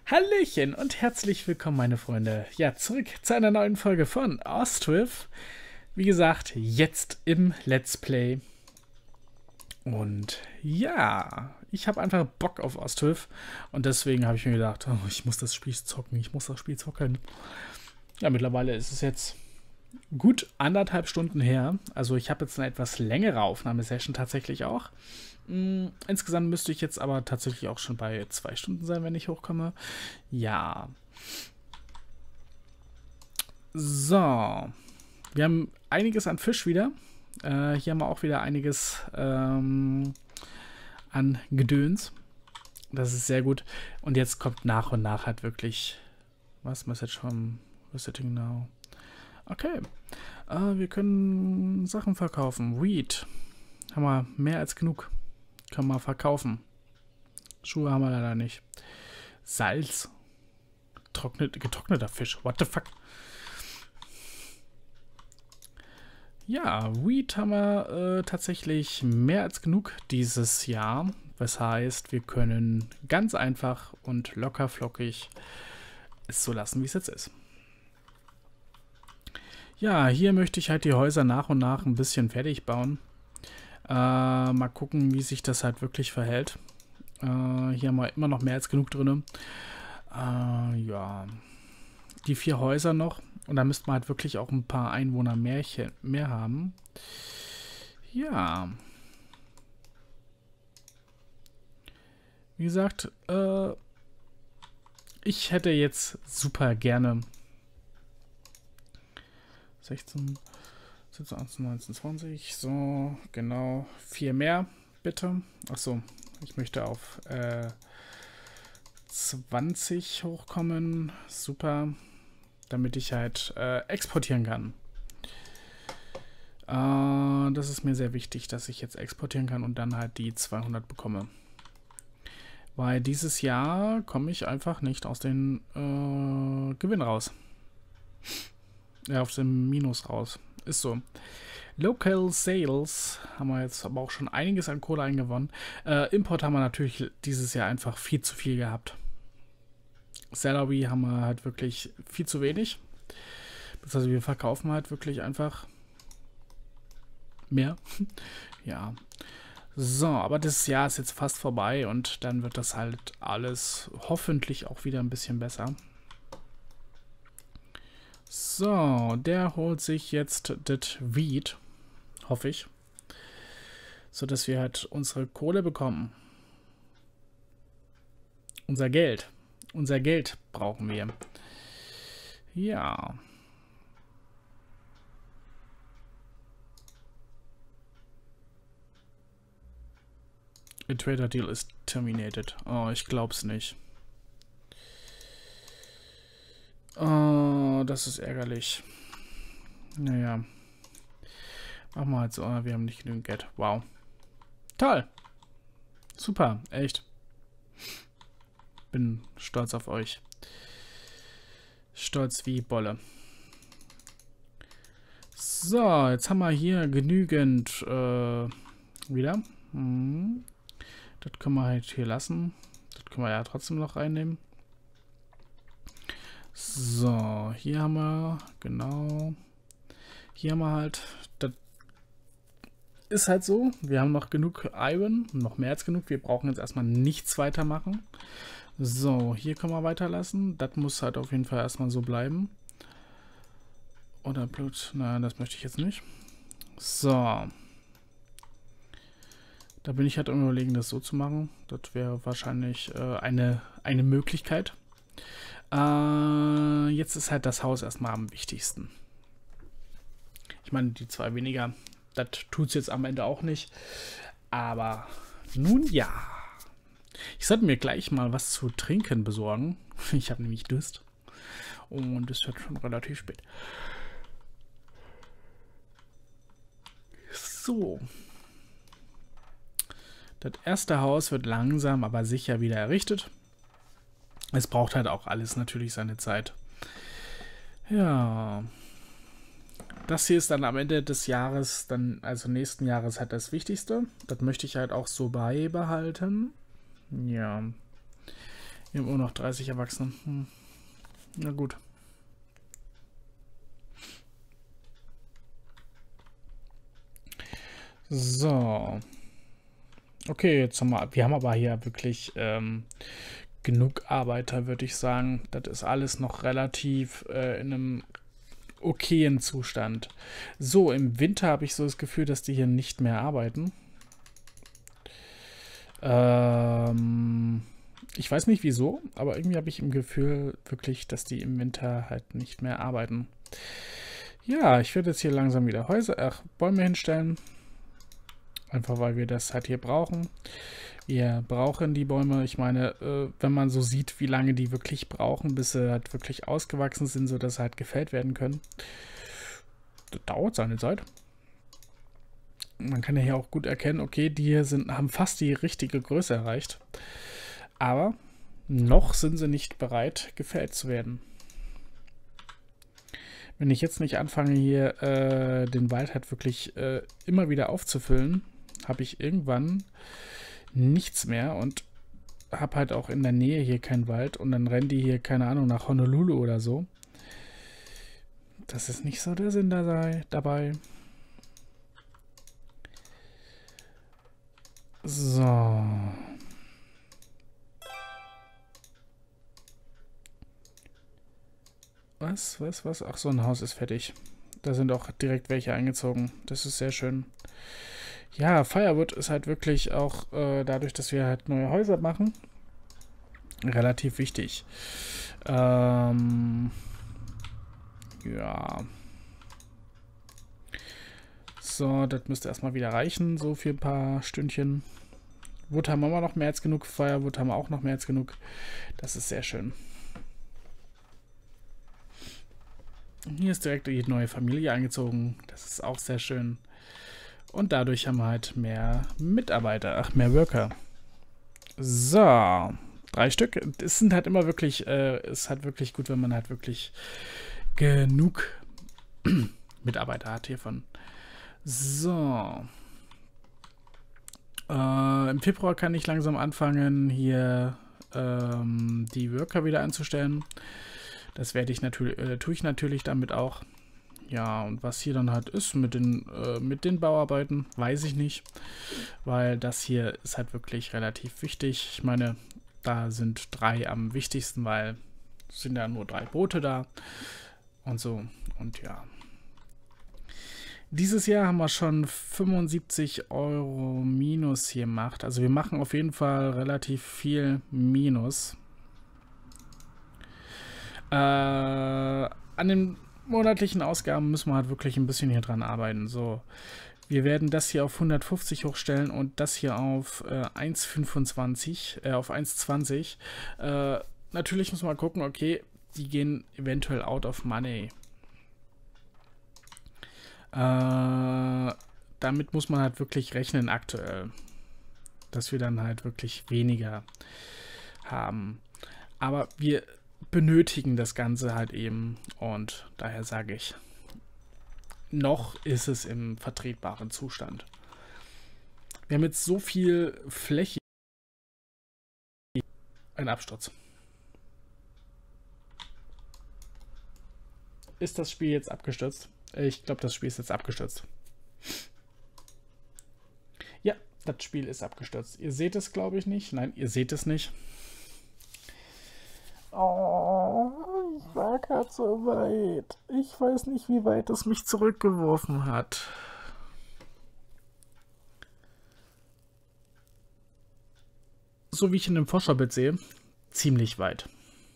Hallöchen und herzlich willkommen, meine Freunde. Ja, zurück zu einer neuen Folge von Ostwiff. Wie gesagt, jetzt im Let's Play. Und ja, ich habe einfach Bock auf Ostwiff. Und deswegen habe ich mir gedacht, oh, ich muss das Spiel zocken, ich muss das Spiel zocken. Ja, mittlerweile ist es jetzt gut 1,5 Stunden her. Also ich habe jetzt eine etwas längere Aufnahmesession tatsächlich auch. Insgesamt müsste ich jetzt aber tatsächlich auch schon bei 2 Stunden sein, wenn ich hochkomme. Ja. So. Wir haben einiges an Fisch wieder. Hier haben wir auch wieder einiges an Gedöns. Das ist sehr gut. Und jetzt kommt nach und nach halt wirklich... Was? Message from Visiting Now. Okay. Wir können Sachen verkaufen. Weed. Haben wir mehr als genug. Können wir verkaufen. Schuhe haben wir leider nicht. Salz. Getrockneter Fisch. What the fuck? Ja, Weed haben wir tatsächlich mehr als genug dieses Jahr. Das heißt, wir können ganz einfach und locker flockig es so lassen, wie es jetzt ist. Ja, hier möchte ich halt die Häuser nach und nach ein bisschen fertig bauen. Mal gucken, wie sich das halt wirklich verhält. Hier haben wir immer noch mehr als genug drin. Ja, die 4 Häuser noch. Und da müsste man halt wirklich auch ein paar Einwohner mehr haben. Ja. Wie gesagt, ich hätte jetzt super gerne 16... 17, 18, 19, 20, so, genau, 4 mehr, bitte. Achso, ich möchte auf 20 hochkommen, super, damit ich halt exportieren kann. Das ist mir sehr wichtig, dass ich jetzt exportieren kann und dann halt die 200 bekomme. Weil dieses Jahr komme ich einfach nicht aus den Gewinn raus. Ja, auf dem Minus raus. Ist so. Local Sales haben wir jetzt aber auch schon einiges an Kohle eingewonnen. Import haben wir natürlich dieses Jahr einfach viel zu viel gehabt. Salary haben wir halt wirklich viel zu wenig. Also wir verkaufen halt wirklich einfach mehr. Ja. So, aber das Jahr ist jetzt fast vorbei und dann wird das halt alles hoffentlich auch wieder ein bisschen besser. So, der holt sich jetzt das Weed, hoffe ich, so dass wir halt unsere Kohle bekommen. Unser Geld brauchen wir. Ja. A Trader Deal is terminated. Oh, ich glaub's nicht. Oh, das ist ärgerlich. Naja. Machen wir halt so. Wir haben nicht genügend Geld. Wow. Toll. Super. Echt. Bin stolz auf euch. Stolz wie Bolle. So, jetzt haben wir hier genügend wieder. Das können wir halt hier lassen. Das können wir ja trotzdem noch reinnehmen. So, hier haben wir, genau, hier haben wir halt, das ist halt so, wir haben noch genug Iron, noch mehr als genug, wir brauchen jetzt erstmal nichts weitermachen. So, hier können wir weiterlassen, das muss halt auf jeden Fall erstmal so bleiben. Oder Blut, nein, das möchte ich jetzt nicht. So. Da bin ich halt am Überlegen, das so zu machen, das wäre wahrscheinlich eine Möglichkeit. Jetzt ist halt das Haus erstmal am wichtigsten. Ich meine, die 2 weniger, das tut es jetzt am Ende auch nicht. Aber nun ja. Ich sollte mir gleich mal was zu trinken besorgen. Ich habe nämlich Durst. Und es wird schon relativ spät. So. Das erste Haus wird langsam, aber sicher wieder errichtet. Es braucht halt auch alles natürlich seine Zeit. Ja. Das hier ist dann am Ende des Jahres, dann, also nächsten Jahres, halt das Wichtigste. Das möchte ich halt auch so beibehalten. Ja. Wir haben immer noch 30 Erwachsene. Na gut. So. Okay, jetzt wir haben aber hier wirklich genug Arbeiter, würde ich sagen. Das ist alles noch relativ in einem okayen Zustand. So, im Winter habe ich so das Gefühl, dass die hier nicht mehr arbeiten. Ich weiß nicht wieso, aber irgendwie habe ich im Gefühl wirklich, dass die im Winter halt nicht mehr arbeiten. Ja, ich werde jetzt hier langsam wieder Bäume hinstellen. Einfach weil wir das halt hier brauchen. Wir brauchen die Bäume. Ich meine, wenn man so sieht, wie lange die wirklich brauchen, bis sie halt wirklich ausgewachsen sind, sodass sie halt gefällt werden können. Das dauert seine Zeit. Man kann ja hier auch gut erkennen, okay, die hier haben fast die richtige Größe erreicht. Aber noch sind sie nicht bereit, gefällt zu werden. Wenn ich jetzt nicht anfange, hier den Wald halt wirklich immer wieder aufzufüllen, habe ich irgendwann nichts mehr und habe halt auch in der Nähe hier keinen Wald und dann rennen die hier, keine Ahnung, nach Honolulu oder so. Das ist nicht so der Sinn dabei. So. Was? Ach, so ein Haus ist fertig. Da sind auch direkt welche eingezogen. Das ist sehr schön. Ja, Firewood ist halt wirklich auch dadurch, dass wir halt neue Häuser machen, relativ wichtig. Ja. So, das müsste erstmal wieder reichen, so für ein paar Stündchen. Wood haben wir immer noch mehr als genug, Firewood haben wir auch noch mehr als genug. Das ist sehr schön. Hier ist direkt die neue Familie eingezogen. Das ist auch sehr schön. Und dadurch haben wir halt mehr Mitarbeiter, mehr Worker. So, 3 Stück. Es sind halt immer wirklich, ist halt wirklich gut, wenn man halt wirklich genug Mitarbeiter hat hiervon. So. Im Februar kann ich langsam anfangen, hier die Worker wieder einzustellen. Das werde ich natürlich, tue ich natürlich damit auch. Ja, und was hier dann halt ist mit den Bauarbeiten, weiß ich nicht. Weil das hier ist halt wirklich relativ wichtig. Ich meine, da sind 3 am wichtigsten, weil es sind ja nur 3 Boote da. Und so, und ja. Dieses Jahr haben wir schon 75 € Minus hier gemacht. Also wir machen auf jeden Fall relativ viel Minus. An den monatlichen Ausgaben müssen wir halt wirklich ein bisschen hier dran arbeiten. So, wir werden das hier auf 150 hochstellen und das hier auf 1,25, auf 1,20. Natürlich muss man gucken, okay, die gehen eventuell out of money. Damit muss man halt wirklich rechnen aktuell, dass wir dann halt wirklich weniger haben. Aber wir benötigen das Ganze halt eben und daher sage ich, noch ist es im vertretbaren Zustand. Wir haben jetzt so viel Fläche. Ein Absturz. Ist das Spiel jetzt abgestürzt? Ich glaube, das Spiel ist jetzt abgestürzt. Ja, das Spiel ist abgestürzt. Ihr seht es, glaube ich, nicht. Nein, ihr seht es nicht. Oh, ich war gerade so weit. Ich weiß nicht, wie weit es mich zurückgeworfen hat. So wie ich in dem Vorschaubild sehe, ziemlich weit.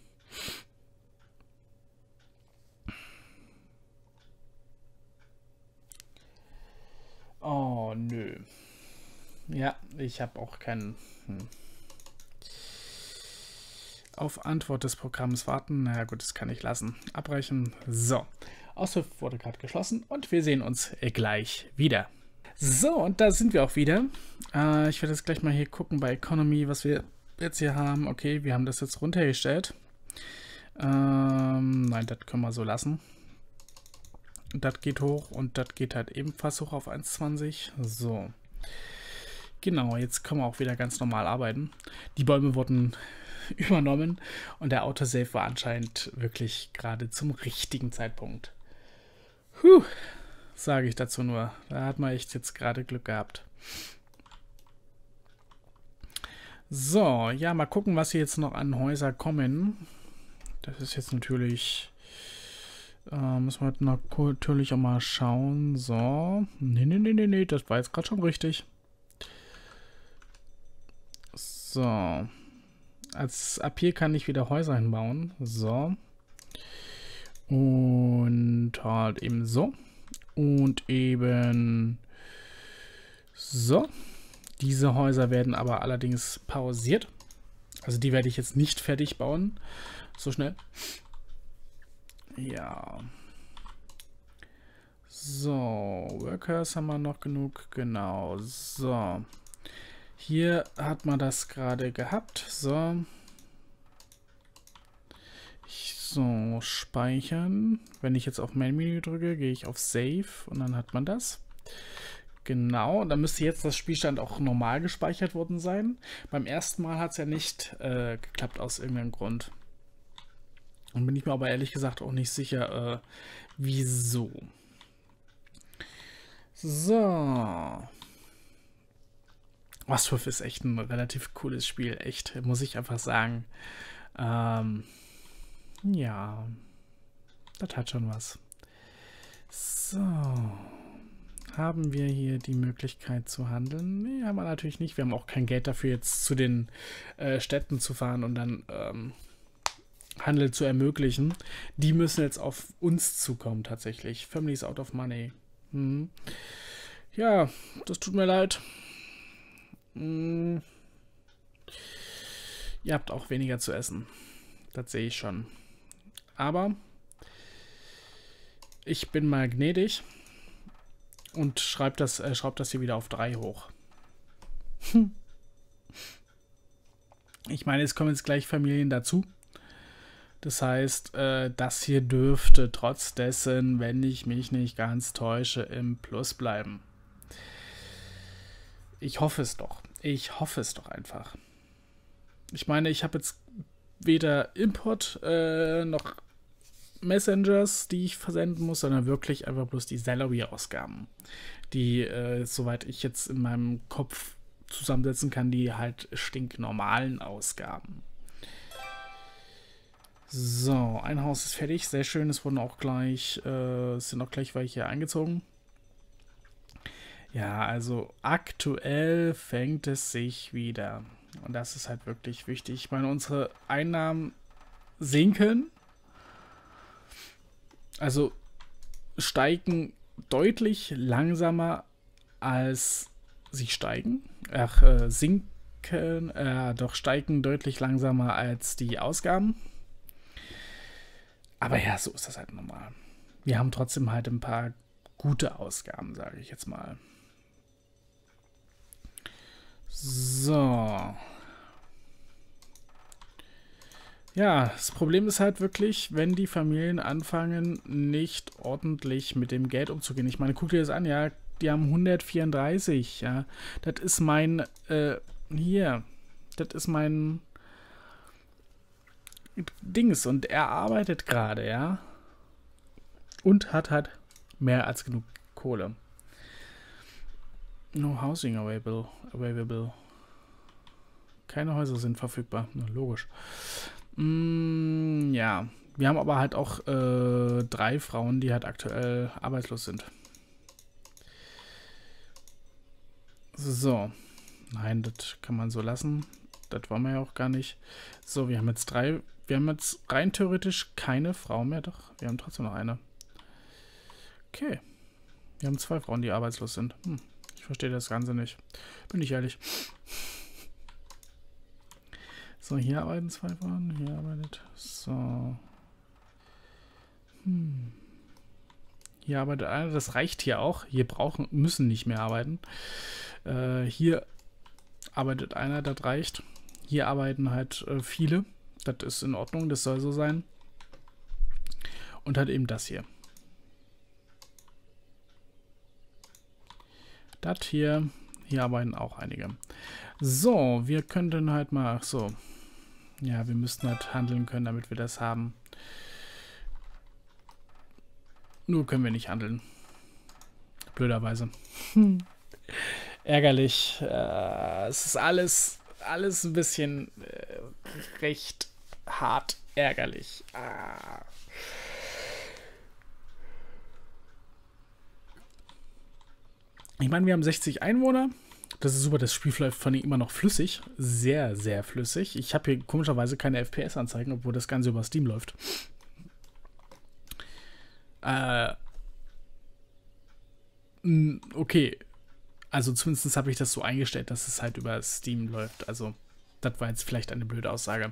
Oh, nö. Ja, ich habe auch keinen... Auf Antwort des Programms warten. Na gut, das kann ich lassen. Abbrechen. So. Ausruf wurde gerade geschlossen und wir sehen uns gleich wieder. So, und da sind wir auch wieder. Ich werde jetzt gleich mal hier gucken bei Economy, was wir jetzt hier haben. Okay, wir haben das jetzt runtergestellt. Nein, das können wir so lassen. Das geht hoch und das geht halt ebenfalls hoch auf 1,20. So. Genau, jetzt können wir auch wieder ganz normal arbeiten. Die Bäume wurden übernommen und der Autosave war anscheinend wirklich gerade zum richtigen Zeitpunkt. Sage ich dazu nur. Da hat man echt jetzt gerade Glück gehabt. So, ja, mal gucken, was hier jetzt noch an Häuser kommen. Das ist jetzt natürlich... müssen wir natürlich auch mal schauen. So. Nee, das war jetzt gerade schon richtig. So. Ab hier kann ich wieder Häuser hinbauen. So. Und halt eben so. Und eben so. Diese Häuser werden aber allerdings pausiert. Also die werde ich jetzt nicht fertig bauen. So schnell. Ja. So, Workers haben wir noch genug. Genau, so. Hier hat man das gerade gehabt. So. So, speichern. Wenn ich jetzt auf Main-Menü drücke, gehe ich auf Save und dann hat man das. Genau, dann müsste jetzt das Spielstand auch normal gespeichert worden sein. Beim ersten Mal hat es ja nicht geklappt aus irgendeinem Grund. Und bin ich mir aber ehrlich gesagt auch nicht sicher, wieso. So. Ostwolf ist echt ein relativ cooles Spiel, echt, muss ich einfach sagen. Ja, das hat schon was. So. Haben wir hier die Möglichkeit zu handeln? Nee, haben wir natürlich nicht. Wir haben auch kein Geld dafür, jetzt zu den Städten zu fahren und dann Handel zu ermöglichen. Die müssen jetzt auf uns zukommen, tatsächlich. Family is out of money. Ja, das tut mir leid. Ihr habt auch weniger zu essen. Das sehe ich schon. Aber ich bin mal gnädig und schraubt das hier wieder auf 3 hoch. Ich meine, es kommen jetzt gleich Familien dazu. Das heißt, das hier dürfte trotz dessen, wenn ich mich nicht ganz täusche, im Plus bleiben. Ich hoffe es doch. Ich hoffe es doch einfach. Ich meine, ich habe jetzt weder Import noch Messengers, die ich versenden muss, sondern wirklich einfach bloß die Salary-Ausgaben, die, soweit ich jetzt in meinem Kopf zusammensetzen kann, die halt stinknormalen Ausgaben. So, ein Haus ist fertig, sehr schön. Es wurden auch gleich, sind auch gleich welche eingezogen. Ja, also aktuell fängt es sich wieder. Und das ist halt wirklich wichtig. Ich meine, unsere Einnahmen sinken. Also steigen deutlich langsamer als sie steigen. Steigen deutlich langsamer als die Ausgaben. Aber ja, so ist das halt normal. Wir haben trotzdem halt ein paar gute Ausgaben, sage ich jetzt mal. So. Ja, das Problem ist halt wirklich, wenn die Familien anfangen, nicht ordentlich mit dem Geld umzugehen. Ich meine, guck dir das an, ja, die haben 134, ja. Das ist mein, das ist mein Dings und er arbeitet gerade, ja. Und hat halt mehr als genug Kohle. No housing available. Keine Häuser sind verfügbar. Na, logisch. Ja. Wir haben aber halt auch 3 Frauen, die halt aktuell arbeitslos sind. So. Nein, das kann man so lassen. Das wollen wir ja auch gar nicht. So, wir haben jetzt rein theoretisch keine Frau mehr. Doch, wir haben trotzdem noch eine. Okay. Wir haben 2 Frauen, die arbeitslos sind. Ich verstehe das Ganze nicht. Bin ich ehrlich. So, hier arbeiten 2 Frauen. Hier arbeitet. So. Hier arbeitet einer. Das reicht hier auch. Hier müssen nicht mehr arbeiten. Hier arbeitet einer. Das reicht. Hier arbeiten halt viele. Das ist in Ordnung. Das soll so sein. Und halt eben das hier. Das hier arbeiten auch einige. So, wir könnten halt mal, so, Ja, wir müssten halt handeln können, damit wir das haben. Nur können wir nicht handeln. Blöderweise. Ärgerlich. Es ist alles ein bisschen recht hart ärgerlich. Ich meine, wir haben 60 Einwohner. Das ist super, das Spiel läuft von immer noch flüssig. Sehr, sehr flüssig. Ich habe hier komischerweise keine FPS-Anzeigen, obwohl das Ganze über Steam läuft. Okay. Also zumindest habe ich das so eingestellt, dass es halt über Steam läuft. Also, das war jetzt vielleicht eine blöde Aussage.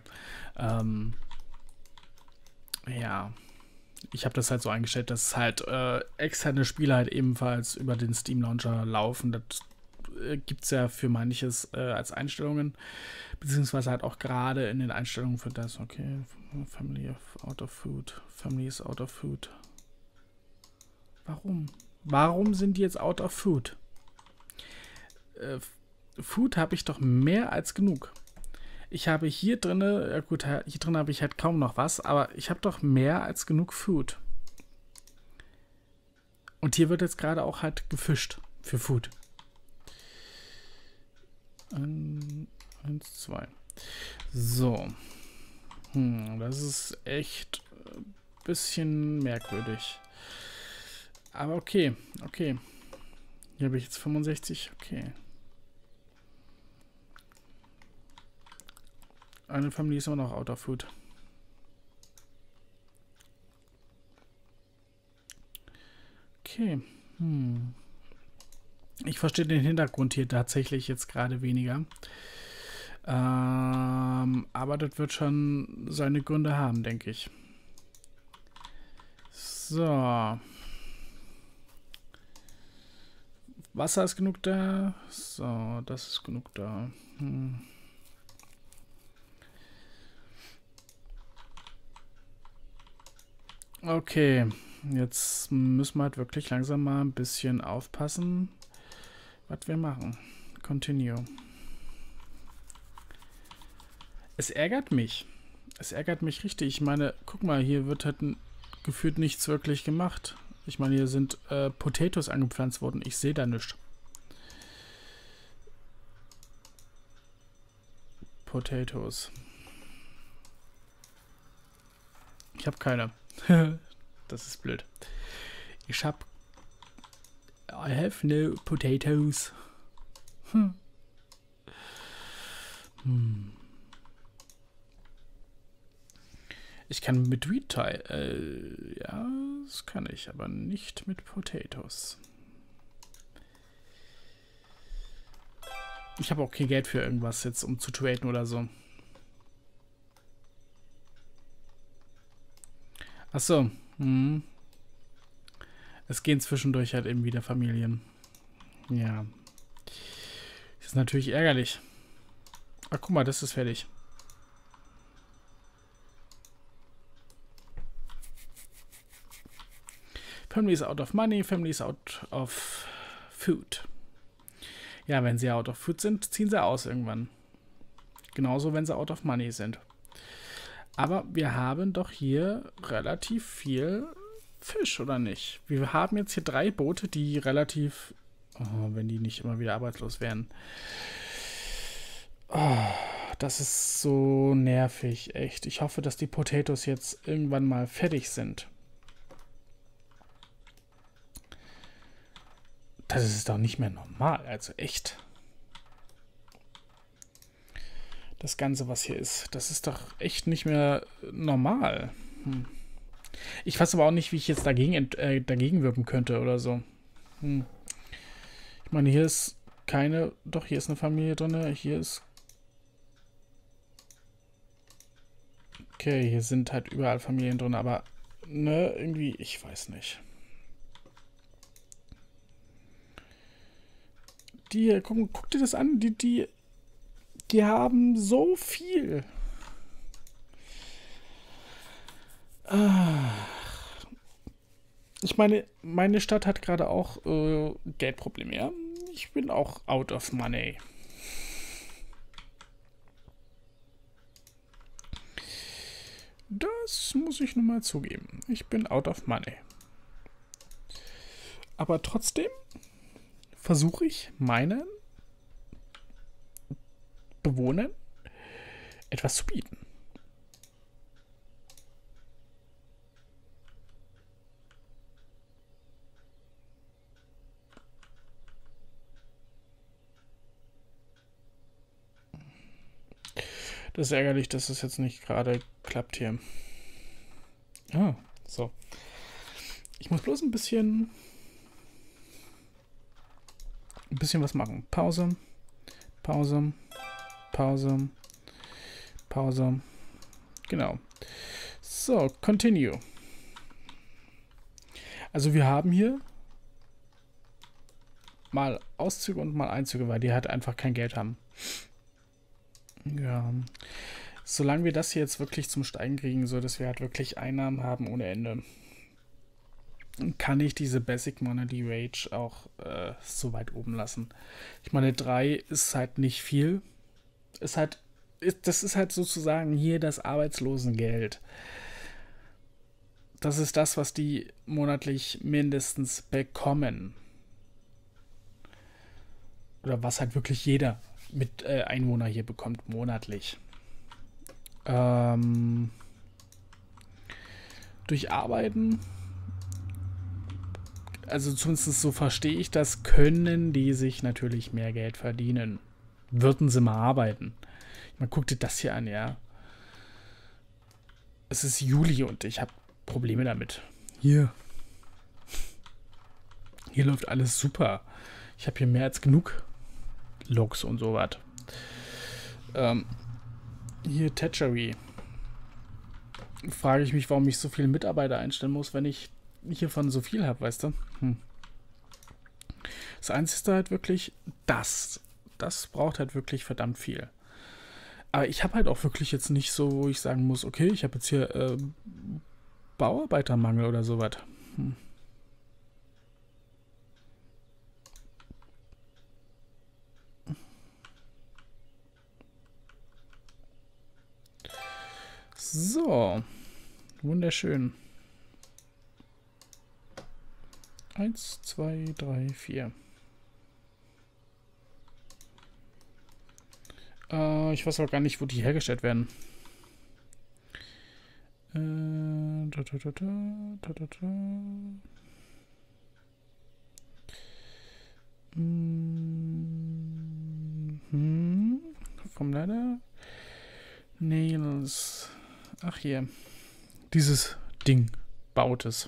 Ja. Ich habe das halt so eingestellt, dass halt externe Spiele halt ebenfalls über den Steam Launcher laufen. Das gibt es ja für manches als Einstellungen. Beziehungsweise halt auch gerade in den Einstellungen für das. Okay, Family out of food. Family is out of food. Warum? Warum sind die jetzt out of food? Food habe ich doch mehr als genug. Ich habe hier drin, ja gut, hier drin habe ich halt kaum noch was, aber ich habe doch mehr als genug Food. Und hier wird jetzt gerade auch halt gefischt für Food. 1, 2. So. Das ist echt ein bisschen merkwürdig. Aber okay, okay. Hier habe ich jetzt 65, okay. Eine Familie ist immer noch out of food. Okay. Ich verstehe den Hintergrund hier tatsächlich jetzt gerade weniger. Aber das wird schon seine Gründe haben, denke ich. So. Wasser ist genug da. So, das ist genug da. Okay, jetzt müssen wir halt wirklich langsam mal ein bisschen aufpassen, was wir machen. Continue. Es ärgert mich. Es ärgert mich richtig. Ich meine, guck mal, hier wird halt gefühlt nichts wirklich gemacht. Ich meine, hier sind Potatoes angepflanzt worden. Ich sehe da nichts. Potatoes. Ich habe keine. Das ist blöd. Ich habe... I have no potatoes. Ich kann mit Wheat Tie. Ja, das kann ich, aber nicht mit Potatoes. Ich habe auch kein Geld für irgendwas jetzt, um zu traden oder so. Achso. Es gehen zwischendurch halt eben wieder Familien. Ja. Das ist natürlich ärgerlich. Ach, guck mal, das ist fertig. Family is out of money, family is out of food. Ja, wenn sie out of food sind, ziehen sie aus irgendwann. Genauso, wenn sie out of money sind. Aber wir haben doch hier relativ viel Fisch, oder nicht? Wir haben jetzt hier 3 Boote, die relativ... Oh, wenn die nicht immer wieder arbeitslos wären. Oh, das ist so nervig, echt. Ich hoffe, dass die Potatoes jetzt irgendwann mal fertig sind. Das ist doch nicht mehr normal, also echt. Das Ganze, was hier ist, das ist doch echt nicht mehr normal. Ich weiß aber auch nicht, wie ich jetzt dagegen wirken könnte oder so. Ich meine, hier ist keine... Doch, hier ist eine Familie drin. Hier ist... Okay, hier sind halt überall Familien drin, aber... Ne, irgendwie... Ich weiß nicht. Die... Guck dir das an. Die haben so viel. Ich meine, meine Stadt hat gerade auch Geldprobleme, ja? Ich bin auch out of money. Das muss ich nun mal zugeben. Ich bin out of money. Aber trotzdem versuche ich meinen Bewohnern etwas zu bieten. Das ist ärgerlich, dass es jetzt nicht gerade klappt hier. Ah, so. Ich muss bloß ein bisschen was machen. Pause, Pause, Pause, Pause. Genau. So, continue. Also wir haben hier mal Auszüge und mal Einzüge, weil die halt einfach kein Geld haben. Ja. Solange wir das hier jetzt wirklich zum Steigen kriegen, so dass wir halt wirklich Einnahmen haben ohne Ende, kann ich diese Basic Money Wage auch so weit oben lassen. Ich meine, 3 ist halt nicht viel. Das ist halt sozusagen hier das Arbeitslosengeld. Das ist das, was die monatlich mindestens bekommen. Oder was halt wirklich jeder mit Einwohner hier bekommt monatlich. Durch Arbeiten, also zumindest so verstehe ich das, können die sich natürlich mehr Geld verdienen. Würden sie mal arbeiten. Man guckt dir das hier an, ja. Es ist Juli und ich habe Probleme damit. Hier läuft alles super. Ich habe hier mehr als genug Logs und so was. Hier Thatchery. Frage ich mich, warum ich so viele Mitarbeiter einstellen muss, wenn ich hiervon so viel habe, weißt du? Das Einzige halt wirklich, das braucht halt wirklich verdammt viel. Aber ich habe halt auch wirklich jetzt nicht so, wo ich sagen muss, okay, ich habe jetzt hier Bauarbeitermangel oder sowas. So. Wunderschön. 1, 2, 3, 4. Ich weiß auch gar nicht, wo die hergestellt werden. Vom Leiter. Nails. Ach hier. Dieses Ding baut es.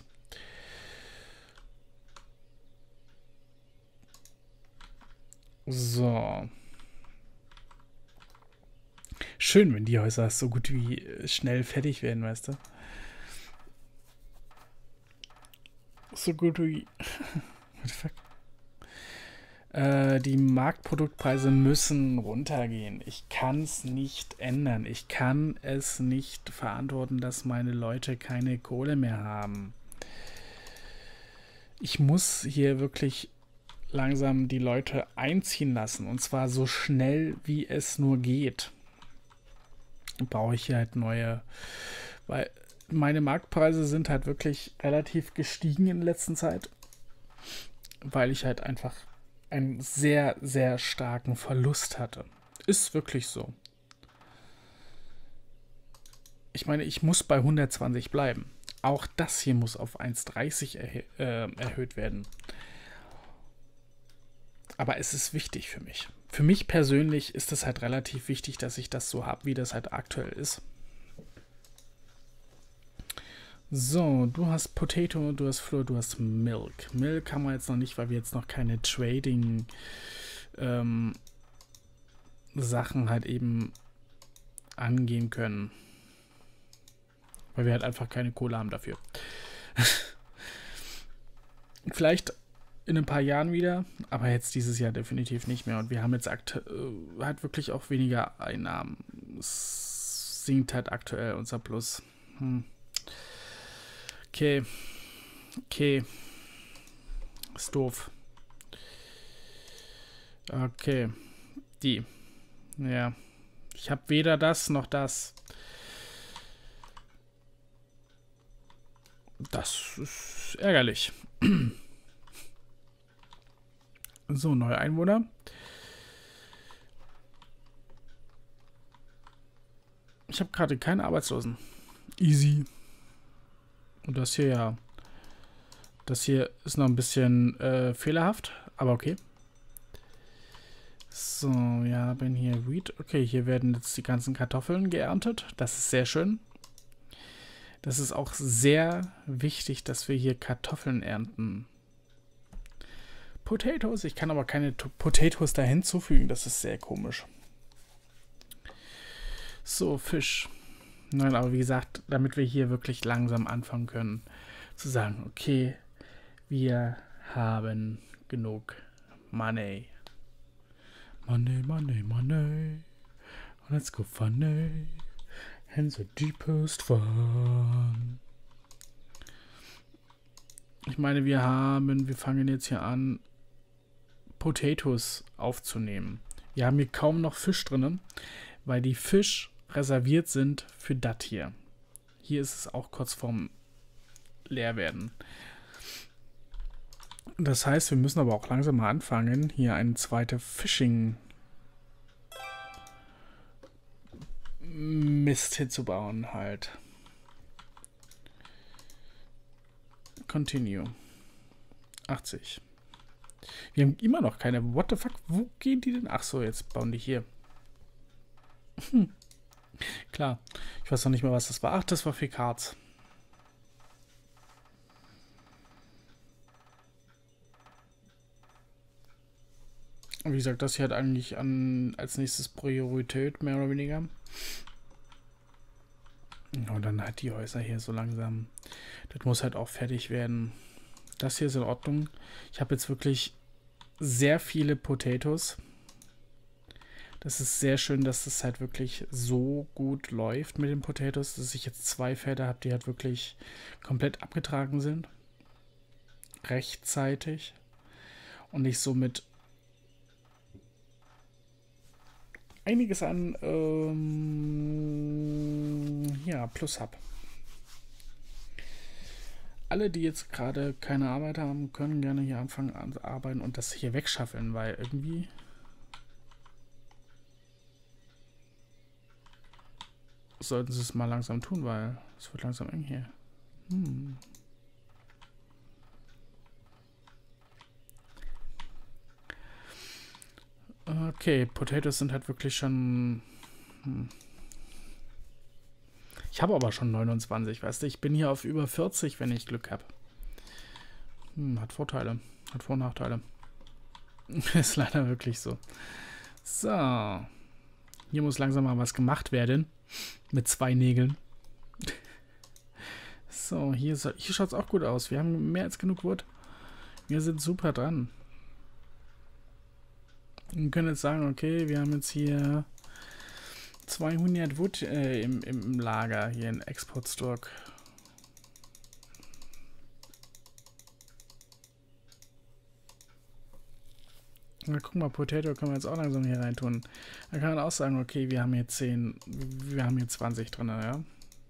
So. Schön, wenn die Häuser so gut wie schnell fertig werden, weißt du? So gut wie... What the fuck? Die Marktproduktpreise müssen runtergehen. Ich kann es nicht ändern. Ich kann es nicht verantworten, dass meine Leute keine Kohle mehr haben. Ich muss hier wirklich langsam die Leute einziehen lassen. Und zwar so schnell, wie es nur geht. Brauche ich hier halt neue... Weil meine Marktpreise sind halt wirklich relativ gestiegen in letzter Zeit. Weil ich halt einfach einen sehr, sehr starken Verlust hatte. Ist wirklich so. Ich meine, ich muss bei 120 bleiben. Auch das hier muss auf 1,30 erhöht werden. Aber es ist wichtig für mich. Für mich persönlich ist es halt relativ wichtig, dass ich das so habe, wie das halt aktuell ist. So, du hast Potato, du hast Flour, du hast Milk. Milk haben wir jetzt noch nicht, weil wir jetzt noch keine Trading Sachen halt eben angehen können. Weil wir halt einfach keine Kohle haben dafür. Vielleicht in ein paar Jahren wieder, aber jetzt dieses Jahr definitiv nicht mehr. Und wir haben jetzt halt wirklich auch weniger Einnahmen. Es sinkt halt aktuell unser Plus. Okay. Ist doof. Okay. Die. Ja. Ich habe weder das noch das. Das ist ärgerlich. So, neue Einwohner. Ich habe gerade keine Arbeitslosen. Easy. Und das hier ja. Das hier ist noch ein bisschen fehlerhaft, aber okay. So, wir haben hier Wheat. Okay, hier werden jetzt die ganzen Kartoffeln geerntet. Das ist sehr schön. Das ist auch sehr wichtig, dass wir hier Kartoffeln ernten. Potatoes. Ich kann aber keine Potatoes da hinzufügen. Das ist sehr komisch. So, Fisch. Nein, aber wie gesagt, damit wir hier wirklich langsam anfangen können, zu sagen, okay, wir haben genug Money. Money, money, money. Let's go funny. And the deepest fun. Ich meine, wir fangen jetzt hier an, Potatoes aufzunehmen. Wir haben hier kaum noch Fisch drin, weil die Fisch reserviert sind für das hier. Hier ist es auch kurz vorm Leerwerden. Das heißt, wir müssen aber auch langsam mal anfangen, hier eine zweite Fishing-Mist hinzubauen halt. Continue. 80. Wir haben immer noch keine. What the fuck? Wo gehen die denn? Ach so, jetzt bauen die hier. Klar. Ich weiß noch nicht mehr, was das war. Ach, das war für Cards. Wie gesagt, das hier hat eigentlich als nächstes Priorität, mehr oder weniger. Und dann halt die Häuser hier so langsam. Das muss halt auch fertig werden. Das hier ist in Ordnung. Ich habe jetzt wirklich sehr viele Potatoes. Das ist sehr schön, dass das halt wirklich so gut läuft mit den Potatoes, dass ich jetzt 2 Felder habe, die halt wirklich komplett abgetragen sind. Rechtzeitig. Und ich somit einiges an ja, Plus habe. Alle, die jetzt gerade keine Arbeit haben, können gerne hier anfangen an zu arbeiten und das hier wegschaffeln, weil irgendwie sollten sie es mal langsam tun, weil es wird langsam eng hier. Okay, Potatoes sind halt wirklich schon... Ich habe aber schon 29, weißt du? Ich bin hier auf über 40, wenn ich Glück habe. Hat Vorteile. Hat Vor- und Nachteile. Ist leider wirklich so. So. Hier muss langsam mal was gemacht werden. Mit 2 Nägeln. So, hier schaut es auch gut aus. Wir haben mehr als genug Wood. Wir sind super dran. Wir können jetzt sagen, okay, wir haben jetzt hier 200 Wood im Lager, hier in Exportstock. Na, guck mal, Potato können wir jetzt auch langsam hier rein tun. Da kann man auch sagen, okay, wir haben hier 10, wir haben hier 20 drin, ja.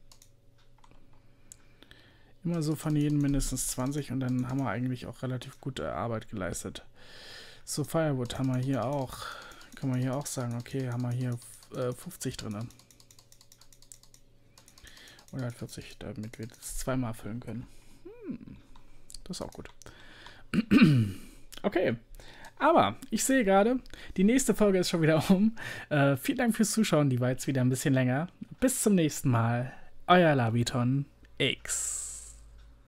Immer so von jedem mindestens 20 und dann haben wir eigentlich auch relativ gute Arbeit geleistet. So, Firewood haben wir hier auch. Kann man hier auch sagen, okay, haben wir hier 50 drin. Oder 40, damit wir das 2-mal füllen können. Das ist auch gut. Okay. Aber ich sehe gerade, die nächste Folge ist schon wieder um. Vielen Dank fürs Zuschauen, die war jetzt wieder ein bisschen länger. Bis zum nächsten Mal. Euer Labiton X.